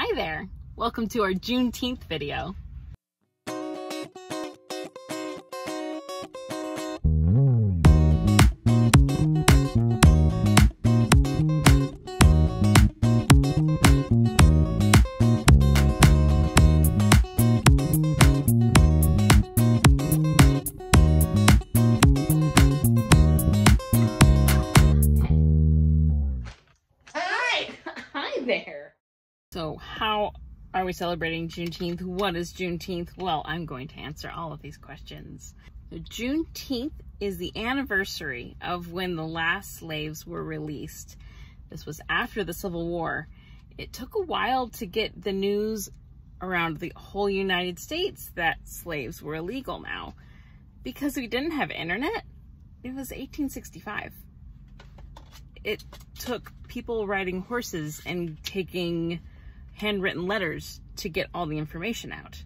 Hi there! Welcome to our Juneteenth video. Hi there! So how are we celebrating Juneteenth? What is Juneteenth? Well, I'm going to answer all of these questions. So Juneteenth is the anniversary of when the last slaves were released. This was after the Civil War. It took a while to get the news around the whole United States that slaves were illegal now. Because we didn't have internet, it was 1865. It took people riding horses and taking handwritten letters to get all the information out.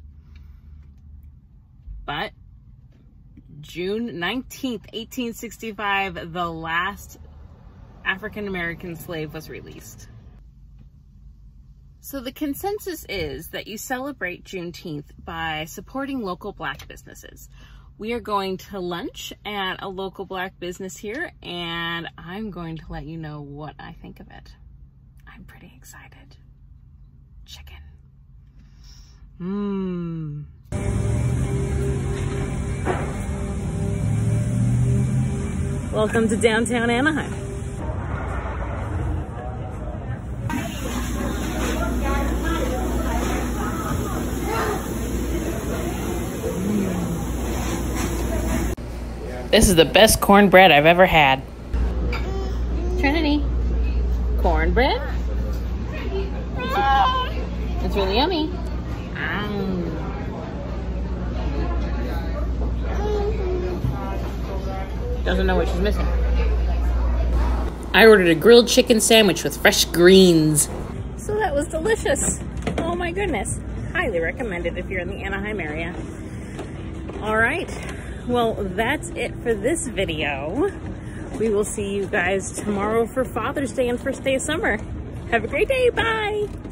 But June 19th, 1865, the last African-American slave was released. So the consensus is that you celebrate Juneteenth by supporting local Black businesses. We are going to lunch at a local Black business here, and I'm going to let you know what I think of it. I'm pretty excited. Chicken. Welcome to downtown Anaheim. This is the best cornbread I've ever had. Trinity, cornbread? It's really yummy. Doesn't know what she's missing. I ordered a grilled chicken sandwich with fresh greens. So that was delicious. Oh my goodness. Highly recommended if you're in the Anaheim area. All right. Well, that's it for this video. We will see you guys tomorrow for Father's Day and first day of summer. Have a great day. Bye.